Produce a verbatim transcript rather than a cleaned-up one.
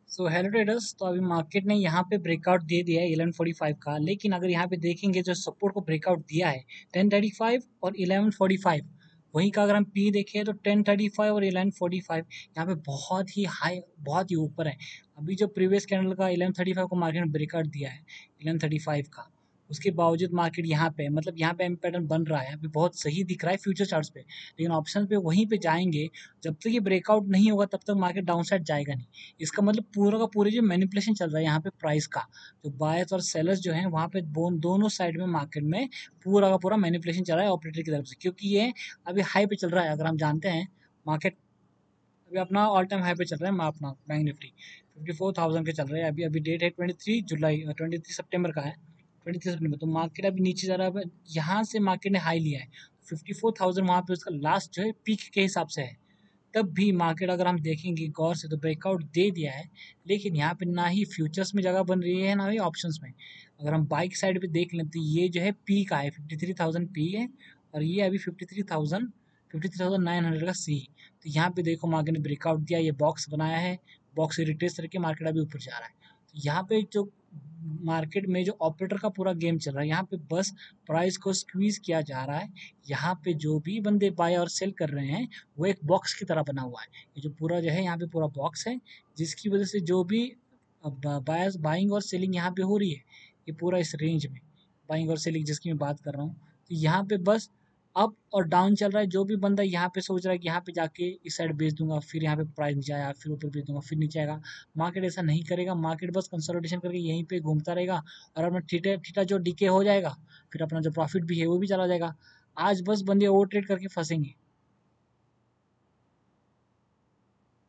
So hello traders, तो अभी market ने यहाँ पे ब्रेकआउट दे दिया है इलेवन फोर्टी फाइव का। लेकिन अगर यहाँ पे देखेंगे जो सपोर्ट को ब्रेकआउट दिया है टेन थर्टी फाइव और इलेवन फोर्टी फाइव, वहीं का अगर हम पी देखें तो टेन थर्टी फाइव और इलेवन फोर्टी फाइव यहाँ पे बहुत ही हाई, बहुत ही ऊपर है। अभी जो प्रीवियस कैंडल का इलेवन थर्टी फाइव को मार्केट ने ब्रेकआउट दिया है इलेवन थर्टी फाइव का, उसके बावजूद मार्केट यहाँ पे मतलब यहाँ पे एम पैटर्न बन रहा है, अभी बहुत सही दिख रहा है फ्यूचर चार्ट्स पे। लेकिन ऑप्शन पे वहीं पे जाएंगे, जब तक ये ब्रेकआउट नहीं होगा तब तक मार्केट डाउन साइड जाएगा नहीं। इसका मतलब पूरा का पूरी जो मैनिपुलेशन चल रहा है यहाँ पे प्राइस का, जो बायर्स और सेलर्स जो हैं वहाँ पे दोनों साइड में मार्केट में पूरा का पूरा मैनिपुलेशन चल रहा है ऑपरेटर की तरफ से, क्योंकि ये अभी हाई पे चल रहा है। अगर हम जानते हैं मार्केट अभी अपना ऑल टाइम हाई पे चल रहा है, अपना bank nifty fifty four thousand के चल रहे हैं। अभी अभी डेट है twenty three July twenty three सितंबर का है, ट्वेंटी थ्री सितंबर। तो मार्केट अभी नीचे जा रहा है, यहाँ से मार्केट ने हाई लिया है फिफ्टी फोर थाउजेंड, वहाँ पे उसका लास्ट जो है पीक के हिसाब से है। तब भी मार्केट अगर हम देखेंगे गौर से तो ब्रेकआउट दे दिया है, लेकिन यहाँ पे ना ही फ्यूचर्स में जगह बन रही है ना ही ऑप्शंस में। अगर हम बाइक साइड पे देख लें तो ये जो है पी का है, फिफ्टी थ्री थाउजेंड पी है, और ये अभी fifty three thousand fifty three thousand nine hundred का सी। तो यहाँ पे देखो मार्केट ने ब्रेकआउट दिया, ये बॉक्स बनाया है, बॉक्स से रिट्रेस करके मार्केट अभी ऊपर जा रहा है। तो यहाँ पे जो मार्केट में जो ऑपरेटर का पूरा गेम चल रहा है, यहाँ पे बस प्राइस को स्क्वीज किया जा रहा है। यहाँ पे जो भी बंदे बाय और सेल कर रहे हैं वो एक बॉक्स की तरह बना हुआ है। ये जो पूरा जो है यहाँ पे पूरा बॉक्स है, जिसकी वजह से जो भी बायर्स बाइंग और सेलिंग यहाँ पे हो रही है, ये पूरा इस रेंज में बाइंग और सेलिंग जिसकी मैं बात कर रहा हूँ, तो यहाँ पे बस अप और डाउन चल रहा है। जो भी बंदा यहाँ पे सोच रहा है कि यहाँ पे जाके इस साइड बेच दूंगा, फिर यहाँ पे प्राइस नीचे आया, फिर ऊपर बेच दूंगा, फिर नीचे आएगा, मार्केट ऐसा नहीं करेगा। मार्केट बस कंसोलिडेशन करके यहीं पे घूमता रहेगा और अपना थीटा थीटा जो डीके हो जाएगा, फिर अपना जो प्रॉफिट भी है वो भी चला जाएगा। आज बस बंदे ओवर ट्रेड करके फंसेंगे।